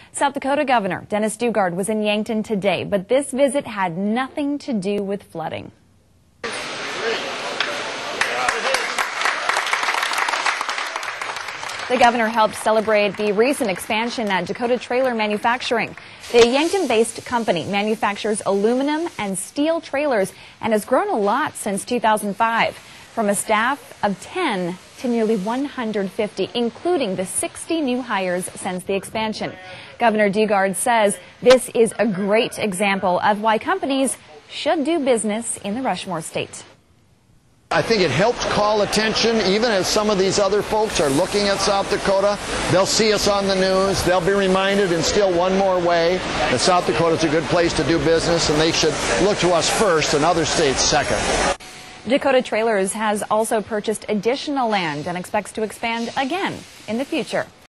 South Dakota Governor Dennis Daugaard was in Yankton today, but this visit had nothing to do with flooding. The governor helped celebrate the recent expansion at Dakota Trailer Manufacturing. The Yankton-based company manufactures aluminum and steel trailers and has grown a lot since 2005, from a staff of 10 to nearly 150, including the 60 new hires since the expansion. Governor Daugaard says this is a great example of why companies should do business in the Rushmore state. I think it helps call attention, even as some of these other folks are looking at South Dakota. They'll see us on the news. They'll be reminded in still one more way that South Dakota is a good place to do business, and they should look to us first and other states second. Dakota Trailers has also purchased additional land and expects to expand again in the future.